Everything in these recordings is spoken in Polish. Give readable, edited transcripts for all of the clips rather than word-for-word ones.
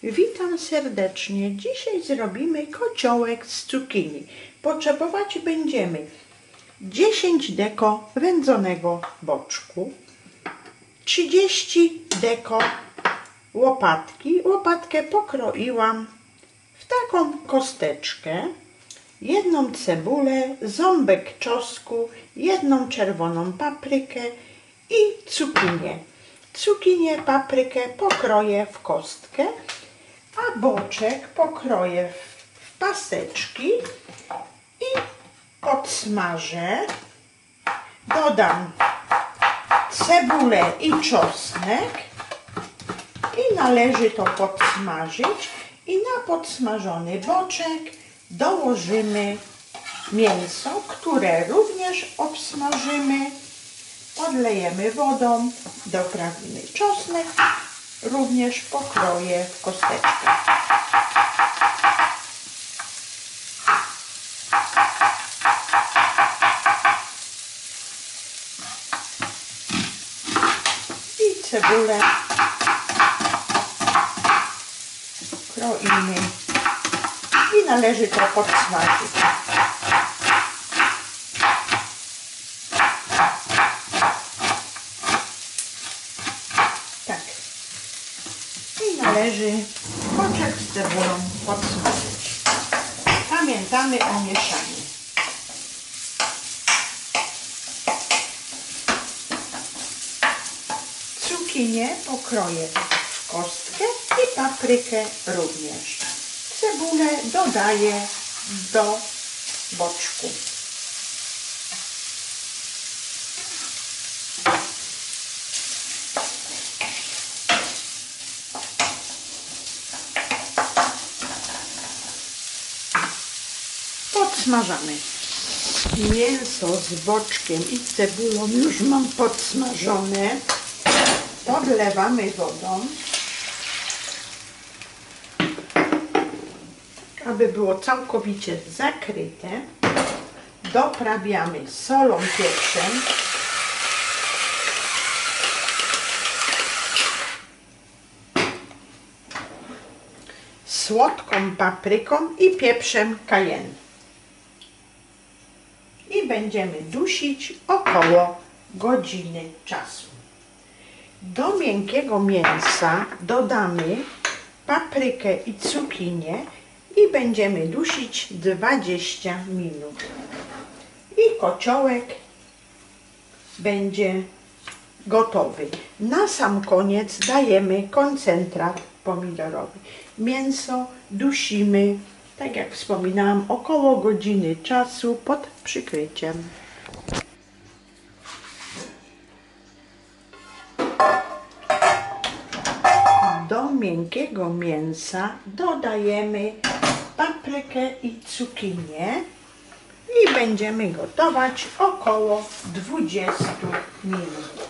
Witam serdecznie. Dzisiaj zrobimy kociołek z cukinii. Potrzebować będziemy 10 deko wędzonego boczku, 30 deko łopatki. Łopatkę pokroiłam w taką kosteczkę, jedną cebulę, ząbek czosnku, jedną czerwoną paprykę i cukinię. Cukinię, paprykę pokroję w kostkę, a boczek pokroję w paseczki i podsmażę. Dodam cebulę i czosnek i należy to podsmażyć. I na podsmażony boczek dołożymy mięso, które również obsmażymy. Podlejemy wodą, doprawimy czosnek, również pokroję w kosteczkę. I cebulę kroimy i należy to podsmażyć. Należy boczek z cebulą podsmażyć. Pamiętamy o mieszaniu. Cukinię pokroję w kostkę i paprykę również. Cebulę dodaję do boczku. Podsmażamy. Mięso z boczkiem i cebulą już mam podsmażone. Podlewamy wodą, aby było całkowicie zakryte. Doprawiamy solą, pieprzem. Słodką papryką i pieprzem cayenne. I będziemy dusić około godziny czasu. Do miękkiego mięsa dodamy paprykę i cukinię i będziemy dusić 20 minut. I kociołek będzie gotowy. Na sam koniec dajemy koncentrat pomidorowy. Mięso dusimy, tak jak wspominałam, około godziny czasu pod przykryciem. Do miękkiego mięsa dodajemy paprykę i cukinię i będziemy gotować około 20 minut.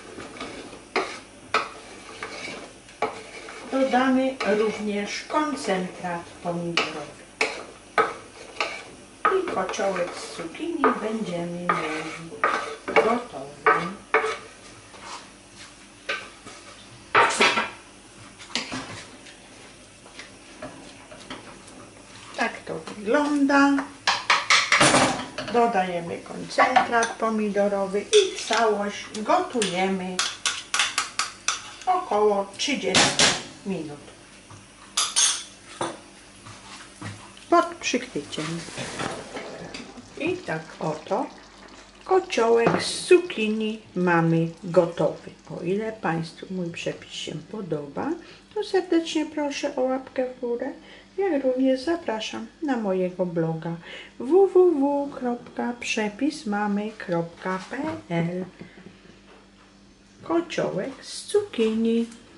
Dodamy również koncentrat pomidorowy. I kociołek z cukinii będziemy mieli gotowy. Tak to wygląda. Dodajemy koncentrat pomidorowy i całość gotujemy około 30 minut pod przykryciem. I tak oto kociołek z cukinii mamy gotowy. O ile Państwu mój przepis się podoba, to serdecznie proszę o łapkę w górę, jak również zapraszam na mojego bloga www.przepismamy.pl. Kociołek z cukinii.